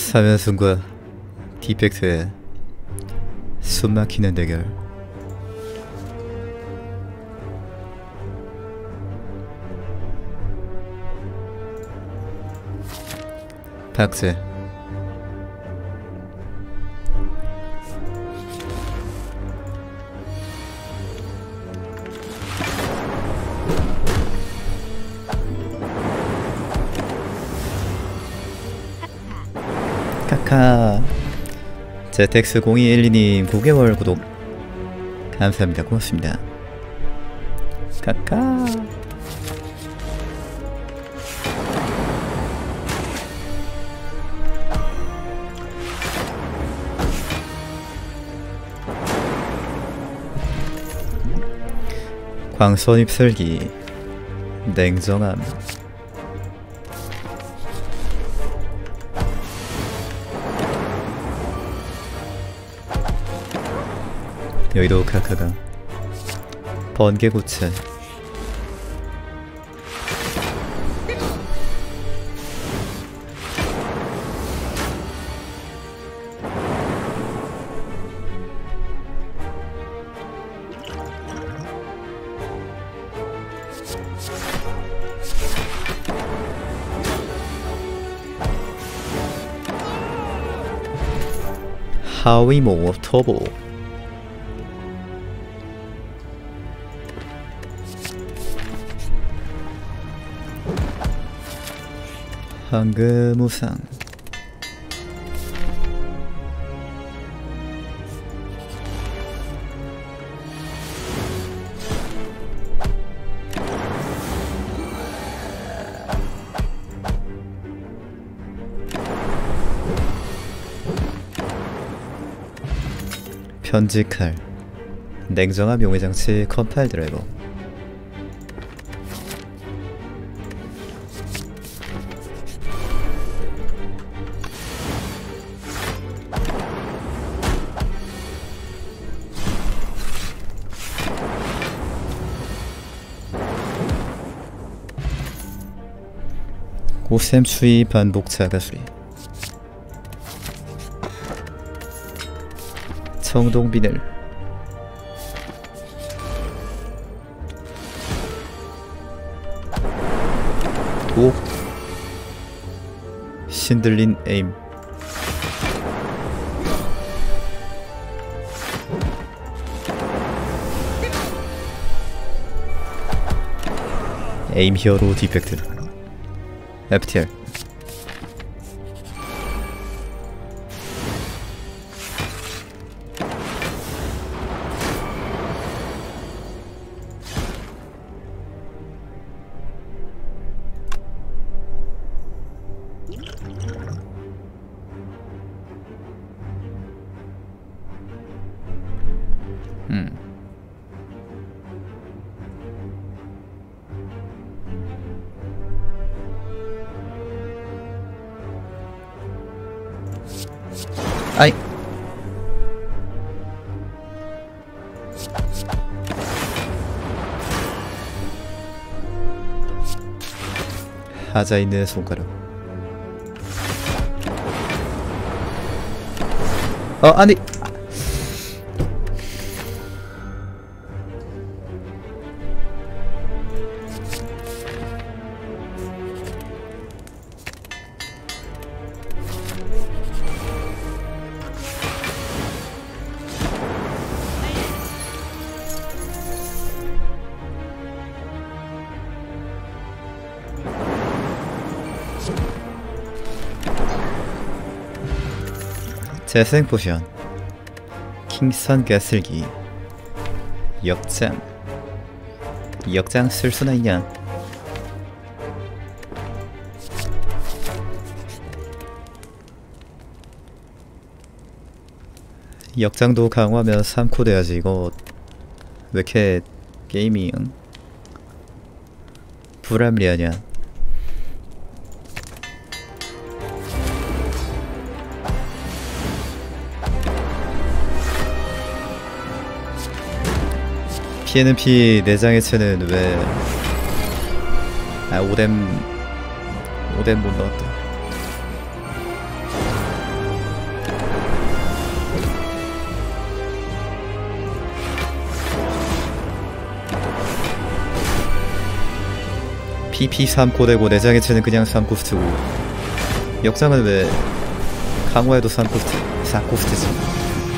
사면순과 디펙트의 숨막히는 대결. 박제. 카카. 제텍스0212님 9개월 구독 감사합니다. 고맙습니다. 카카. 광선 입술기 냉정함. 여의도 카카가 번개구체. 하위모 터보. 황금우상. 편지칼. 냉정함 용해장치 컴파일 드라이버. 고샘 추위 반복 자가수리. 청동 비늘. 독. 신들린 에임. 에임 히어로 디펙트. FTR. 아이. 하자 있는 손가락. 아니. 재생 포션. 킹선 가슬기. 역장. 역장 쓸 수나 있냐? 역장도 강화하면 3코 돼야지. 이거 왜 이렇게 게임이 불합리하냐? 피해는 피, 내장 해체는 왜? 오뎀 못 넣었다. PP 3코되고 내장해체는 그냥 3코스트고 역장은 왜 강화에도 4코스트지?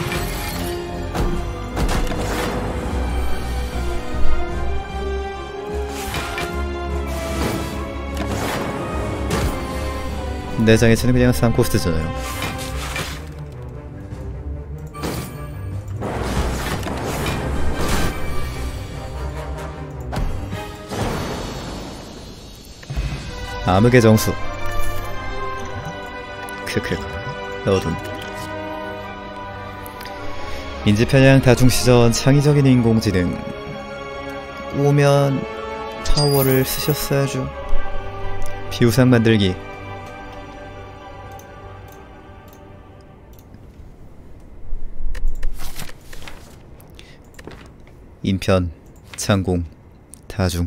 내장해체는 그냥 3코스트잖아요. 암흑의 정수 크크 어둠 인지편향 다중시전 창의적인 인공지능 오면 파워를 쓰셨어야죠. 비우상 만들기 인편 창공 다중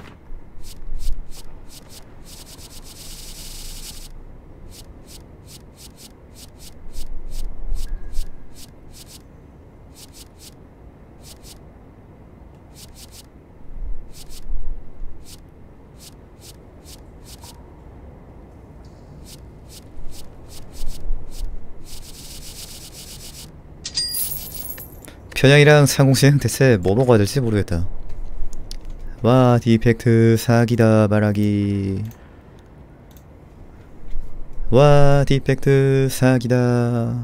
편향이랑 상공시행 대체 뭐 먹어야 될지 모르겠다. 와 디펙트 사기다 말하기. 와 디펙트 사기다.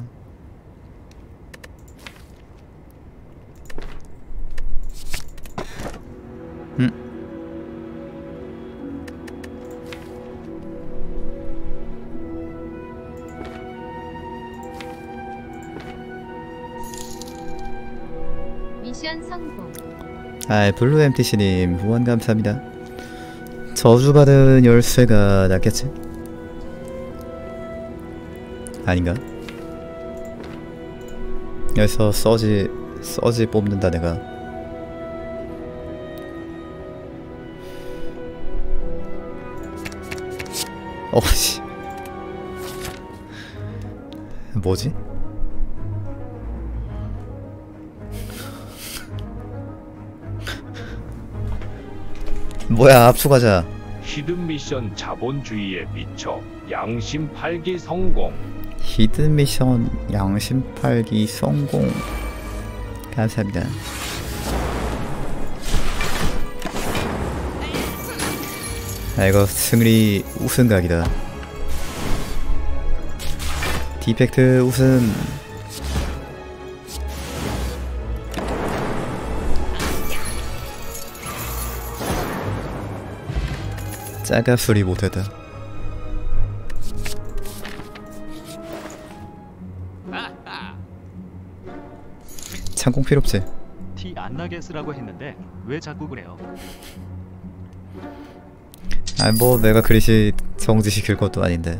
미션 성공. 블루 MTC님 후원 감사합니다. 저주받은 열쇠가 낫겠지? 아닌가? 여기서 서지 뽑는다 내가. 어씨 뭐지? 뭐야 압수가자. 히든 미션 자본주의에 미쳐 양심 팔기 성공. 히든 미션 양심 팔기 성공. 감사합니다. 이거 승리 우승각이다. 디펙트 우승. 짜가수리 못했다. 창공 필요 없지. 티 안 나게 쓰라고 했는데 왜 자꾸 그래요? 뭐 내가 그리시 정지시킬 것도 아닌데.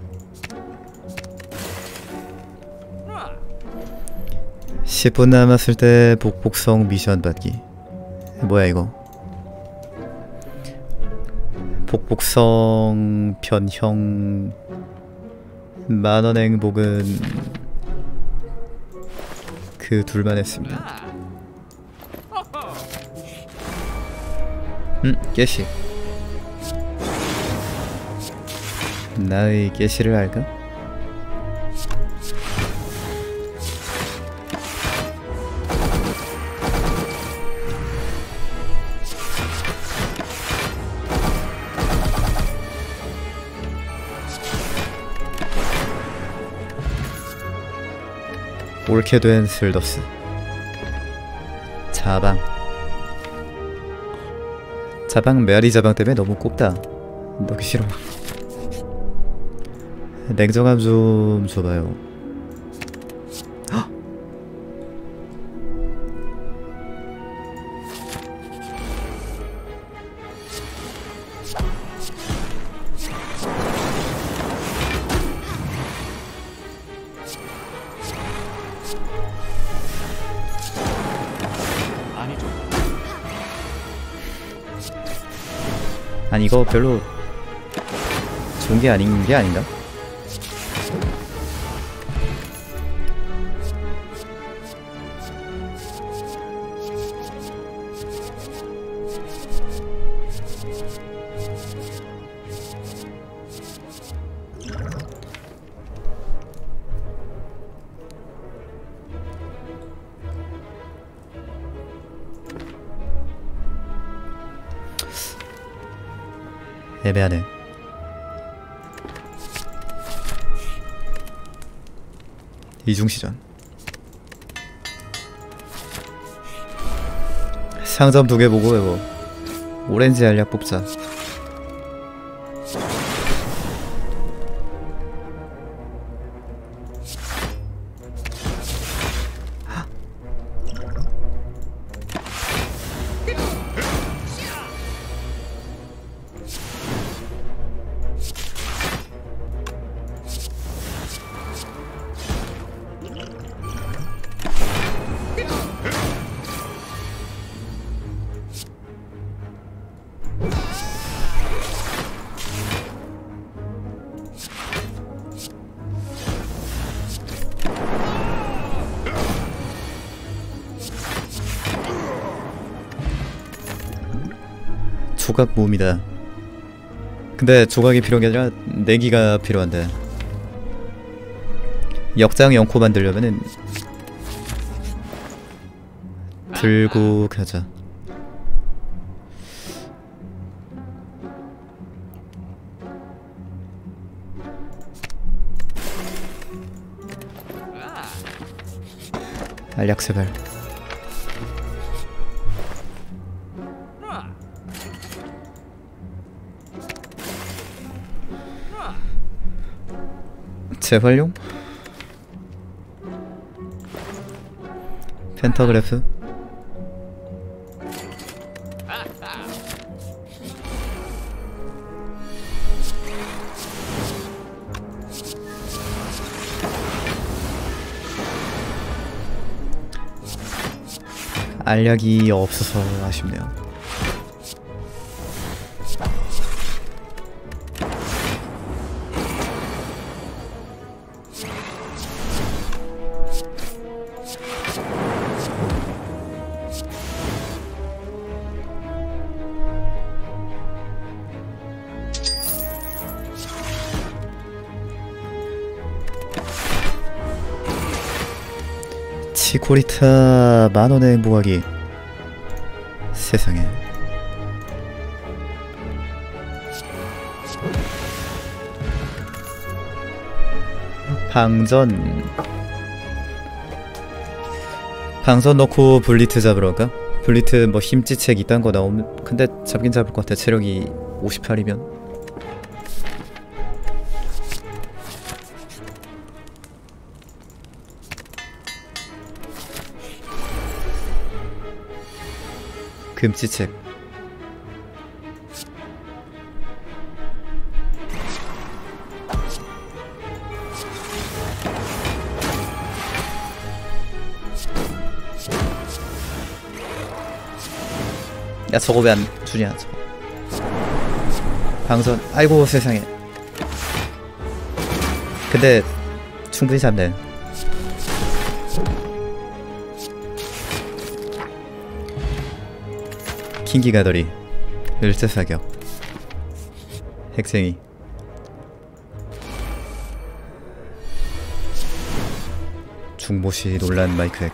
(10분) 남았을 때 복복성 미션 받기. 뭐야 이거? 복복성 변형 만원 행복은 그 둘만 했습니다. 깨시. 나의 깨시를 알까? 옳게 된 슬더스. 자방 메아리 자방 때문에 너무 꼽다. 넣기 싫어. 냉정함 좀 줘봐요. 헉! 아니 이거 별로 좋은 게 아닌 게 아닌가? 애매하네. 이중시전. 상점 2개 보고 이거 오렌지 알약 뽑자. 조각 모음이다. 근데 조각이 필요한 게 아니라 내기가 필요한데 역장 0코 만들려면은 들고 가자. 알약세발. 재활용? 펜타그래프? 알약이 없어서 아쉽네요. 치코리타 만원의 행복하기. 세상에. 방전 넣고 블리트 잡으러 갈까? 블리트 뭐 힘찌책 이딴 거 나오면 근데 잡긴 잡을 것 같아. 체력이 58이면. 금지책. 야 저거 왜 안 주냐 저거. 방선. 아이고 세상에. 근데 충분히 잡네. 킹기가더리. 을세사격. 핵쟁이. 중모시 논란 마이크 핵.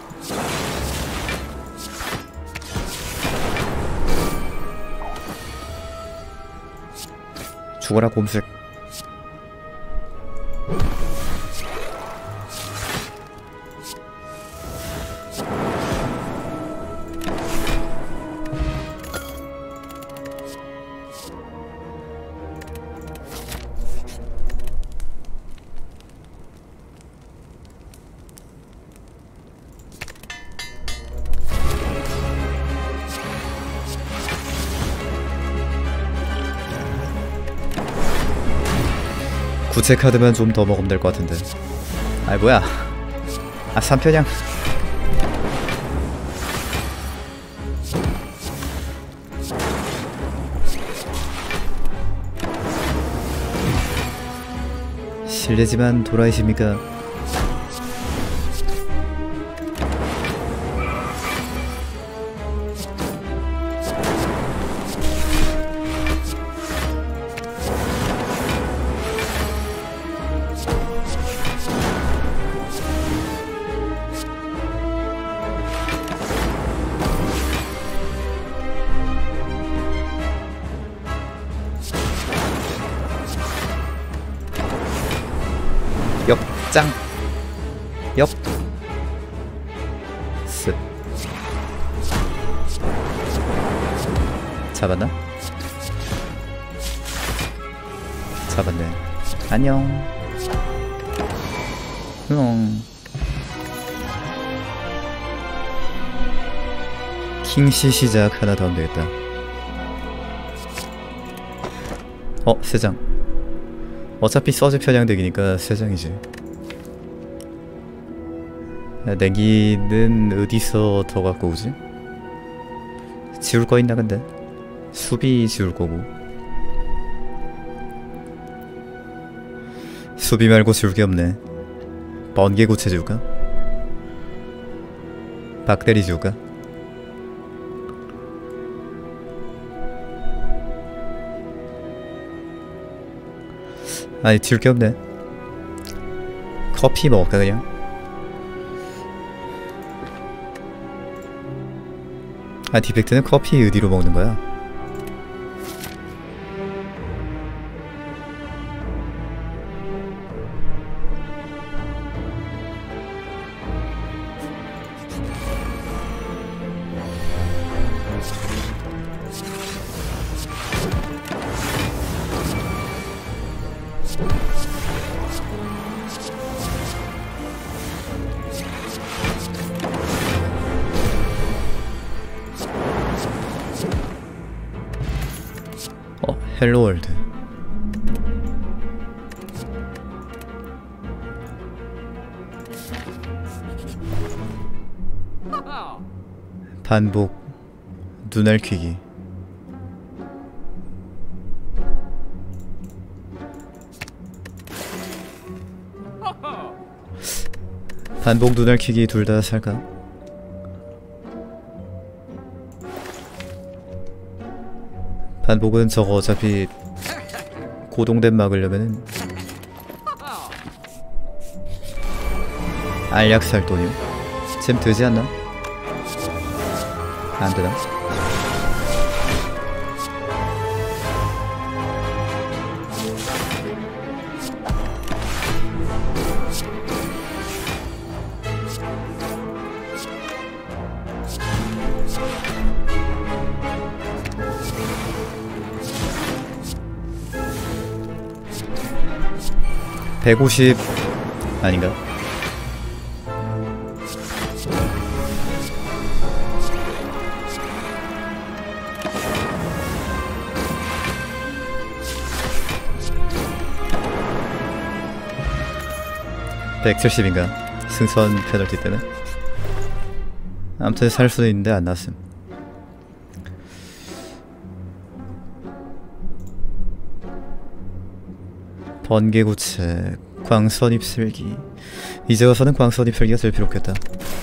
죽어라 곰색. 구체 카드만 좀 더 먹으면 될 것 같은데. 아이 뭐야. 아 3편향. 실례지만 도라이십니까? 역장 역 스 잡았나? 잡았네. 안녕. 킹시 시작 하나 더 하면 되겠다. 세장. 어차피 서즈 편향덱이니까 세장이지. 내기는 어디서 더 갖고 오지? 지울 거 있나 근데? 수비 지울 거고. 수비 말고 지울 게 없네. 번개 고체 지울까? 박대리 지울까? 아니 지울 게 없네. 커피 먹을까 그냥? 디펙트는 커피 어디로 먹는 거야? 헬로월드. 반복 눈알 퀴기. 반복 눈알 퀴기 둘 다 살까? 반복은 저거 어차피 고동댐 막으려면은 알약 살 돈이요? 잼 되지 않나? 안 되나? (150) 아닌가? (170인가) 승선 페널티 때문에. 아무튼 살 수도 있는데 안 났음. 번개구체, 광선 입술기. 이제 와서는 광선 입술기가 제일 필요했겠다.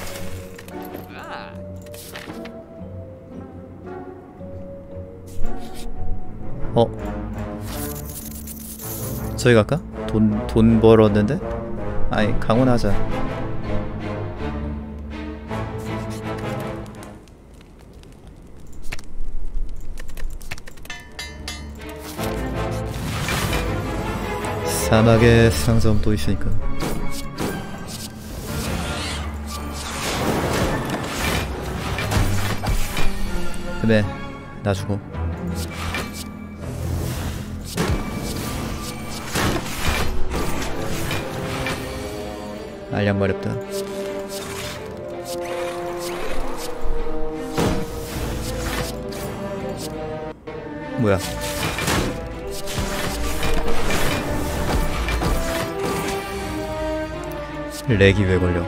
저기 갈까? 돈 벌었는데? 아이 강원하자. 사막에 상점 또 있으니까. 그래 나 주고. 알약 마렵다. 뭐야? 렉이 왜 걸려?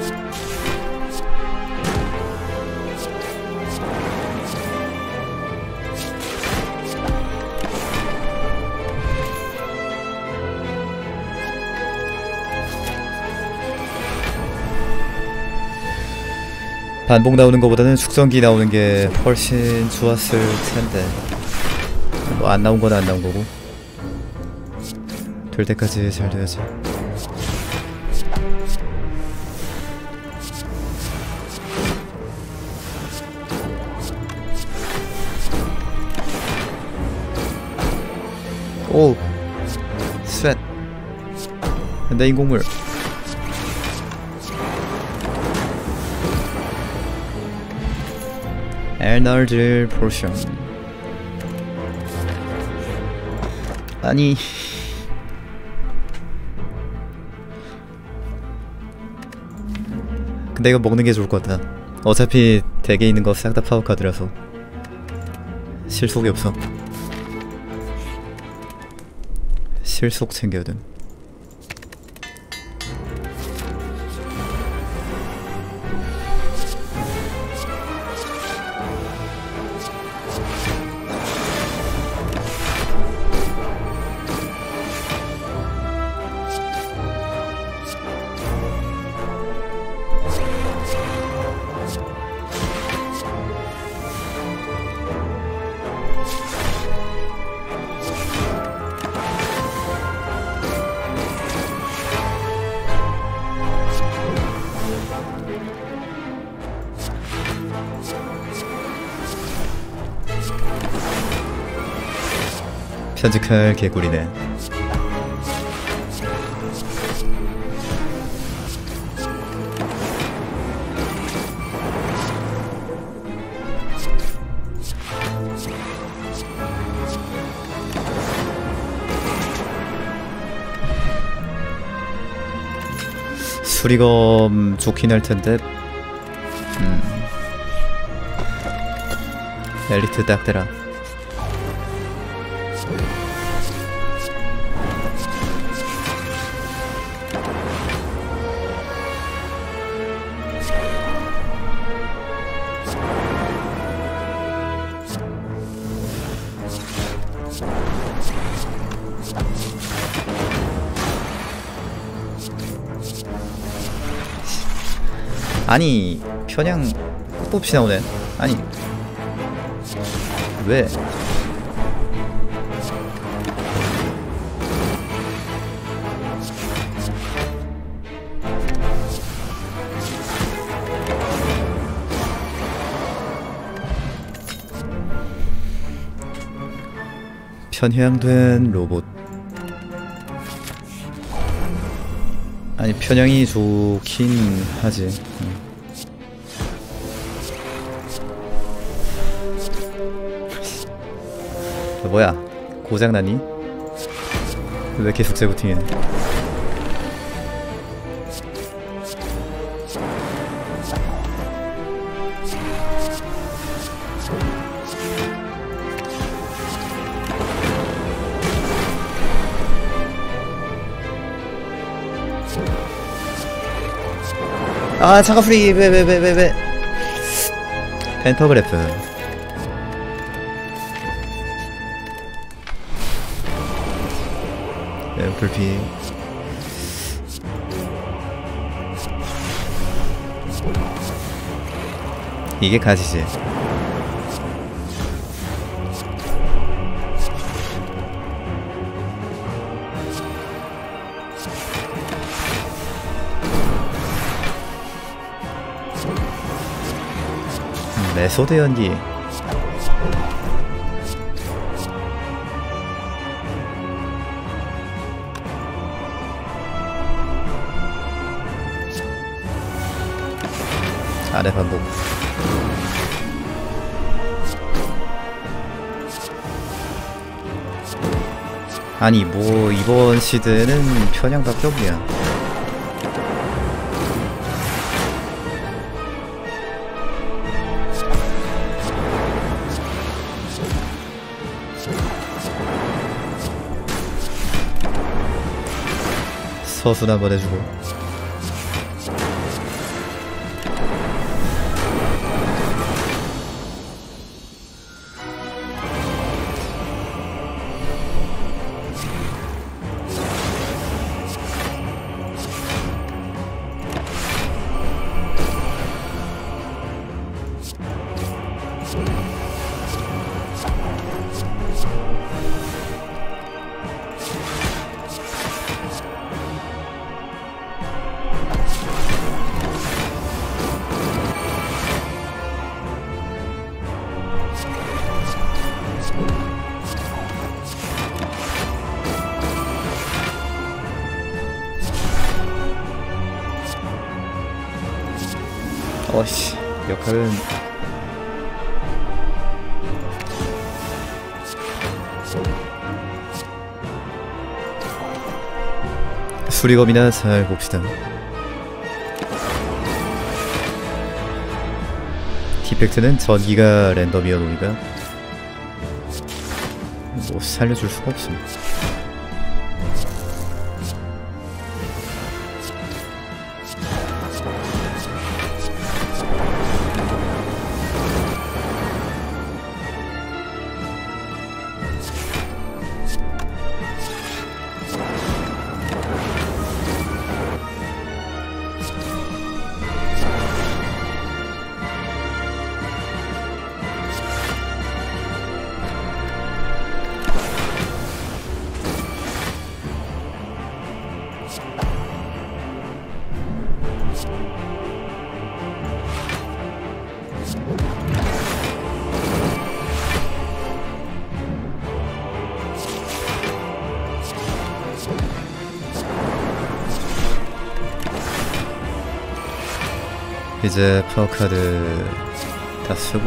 반복 나오는 것보다는 축성기 나오는 게 훨씬 좋았을 텐데. 뭐 안 나온 건 안 나온 거고. 될 때까지 잘 돼야지. 오! 스웨트. 근데 인공물 에너지 포션. 아니 근데 이거 먹는 게 좋을 것 같아. 어차피 덱에 있는 거 싹 다 파워카드라서 실속이 없어. 실속 챙겨야 돼. 편집할 개꿀이네. 수리검 좋긴 할 텐데. 엘리트 딱 대라. 아니 편향 뽑시 나오네. 아니 왜? 편향된 로봇. 아니 편향이 좋긴 하지. 뭐야 고장나니? 왜 계속 재부팅해? 아 차가 프리. 왜 펜터그래프. 불피. 이게 가지지. 메소드 연기. 아래 반복. 아니 뭐 이번 시드는 편향 다 뼈부야. 서순 한번 해주고. 어씨, 역할은 수리검이나 잘 봅시다. 디펙트는 전기가 랜덤이어 놓으니까 뭐 살려줄 수가 없습니다. 이제 파워카드 다 쓰고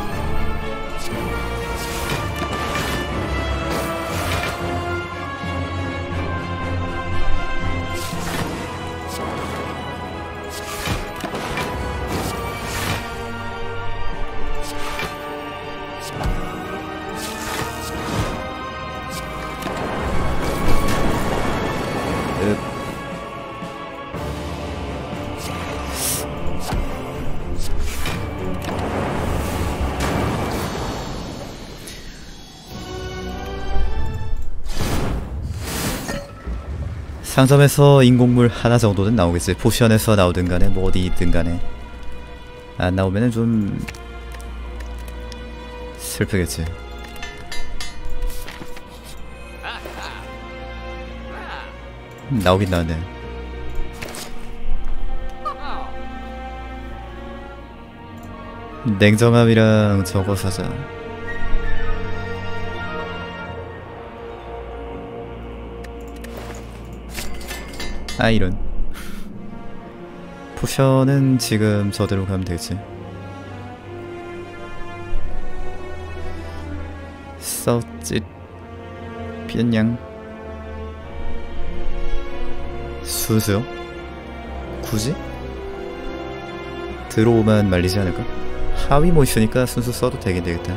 상점에서 인공물 하나 정도는 나오겠지. 포션에서 나오든 간에 뭐 어디 있든 간에 안 나오면은 좀 슬프겠지. 나오긴 나왔네. 냉정함이랑 저거 사자. 아 이런. 포션은 지금 저대로 가면 되겠지. 썩짓 비엔양 수수요? 굳이? 드로우만 말리지 않을까? 하위 뭐 있으니까 순수 써도 되긴 되겠다.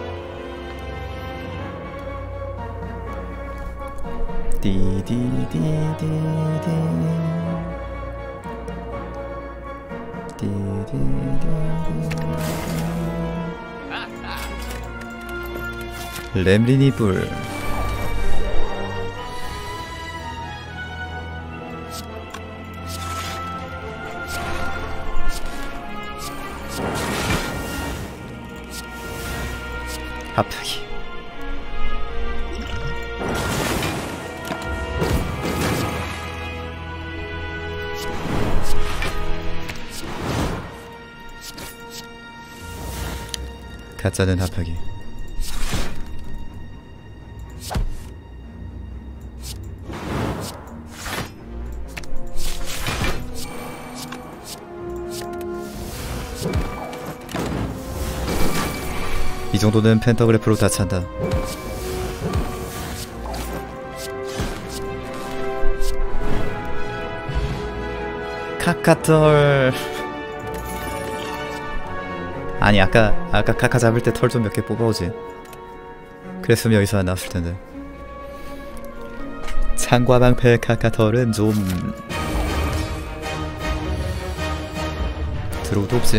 렘리니 불. 합하기. 가짜는 합하기. 이 정도는 펜터그래프로 다 찬다. 카카털. 아니 아까 카카 잡을 때 털 좀 몇 개 뽑아오지. 그랬으면 여기서 안 나왔을 텐데. 창과방패 카카털은 좀 들어오도 없지.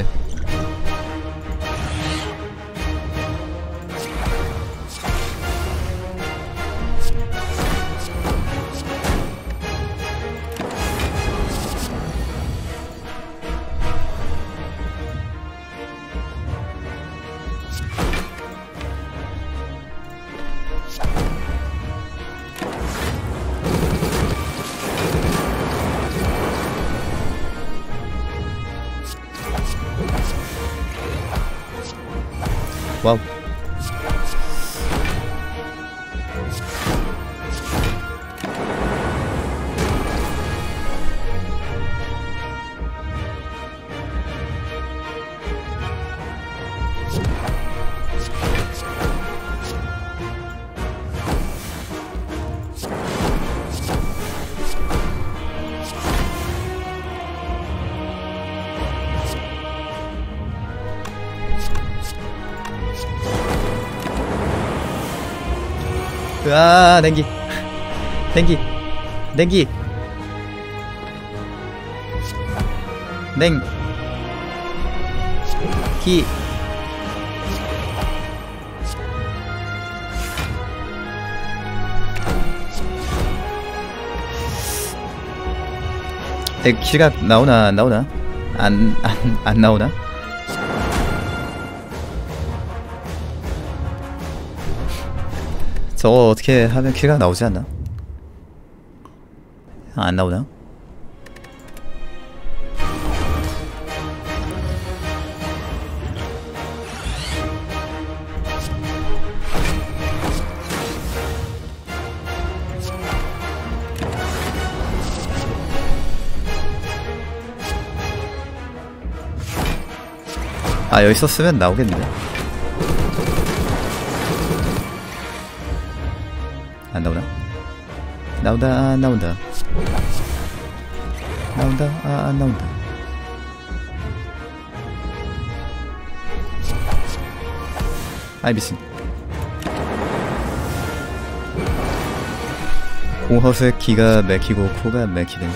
와우. 으아 냉기 냉기 냉기 냉기 키가 나오나 안 나오나? 안 나오나? 저거 어떻게 하면 키가 나오지 않나? 안 나오나? 아 여기 썼으면 나오겠는데. 안 나오나? 나온다 안 나온다. 나온다 안 나온다. 아이 미친. 공허색 기가 막히고 코가 막히네.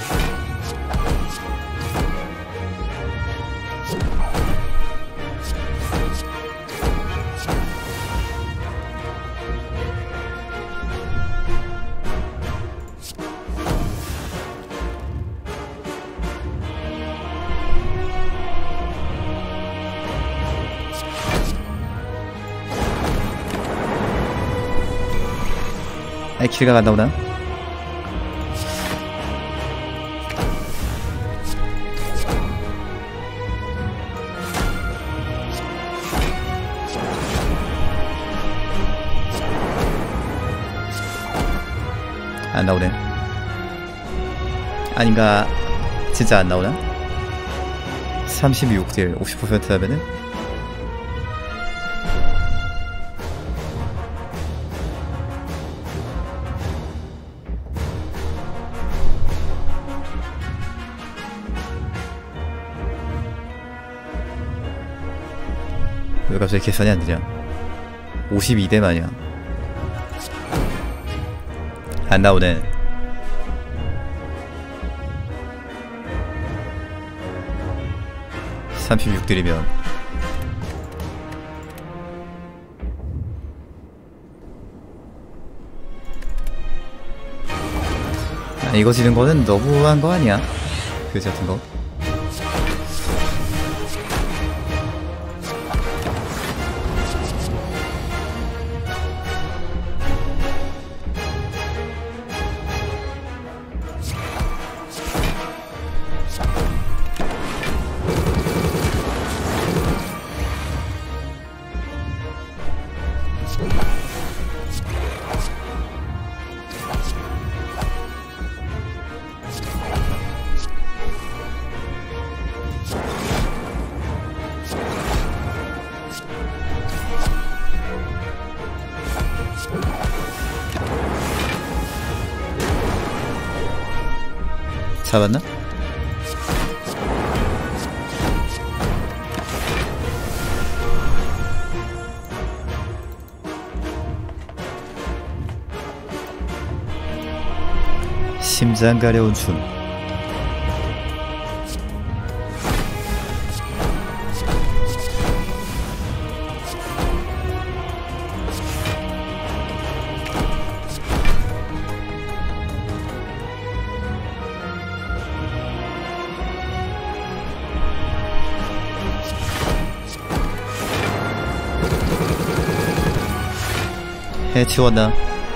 아이 키가 안 나오나? 안 나오네. 아닌가? 진짜 안 나오나? 36딜 50% 하면은? 왜 갑자기 계산이 안 되냐? 52대 마냐? 안 나오네. (36딜이면) 아, 이거 지는 거는 너무한 거 아니야? 그지 같은 거. 잡았나? 심장 가려운 춤. 해치웠나?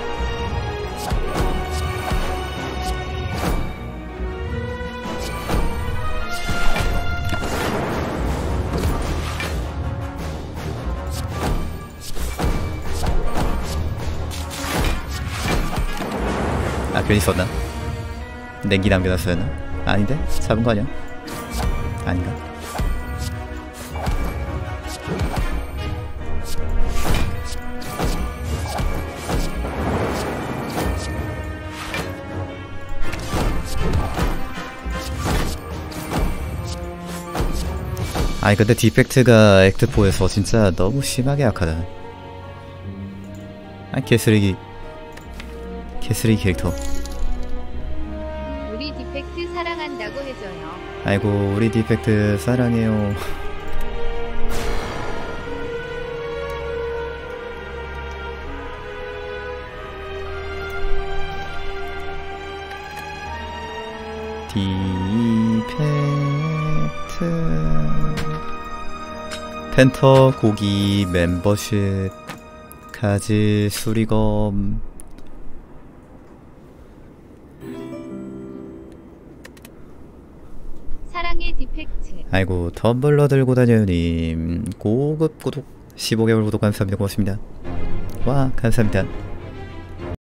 아 괜히 썼나? 냉기 남겨놨어야 했나? 아닌데? 잡은 거 아니야? 아닌가? 아니 근데 디펙트가 액트4에서 진짜 너무 심하게 약하다. 아 개쓰레기. 개쓰레기 캐릭터. 우리 디펙트 사랑한다고 해줘요. 아이고 우리 디펙트 사랑해요. 디펙트 펜터 고기 멤버십 가지 수리검 사랑의 디펙트. 아이고 텀블러 들고 다녀님 고급 구독 15개월 구독 감사합니다. 고맙습니다. 와 감사합니다.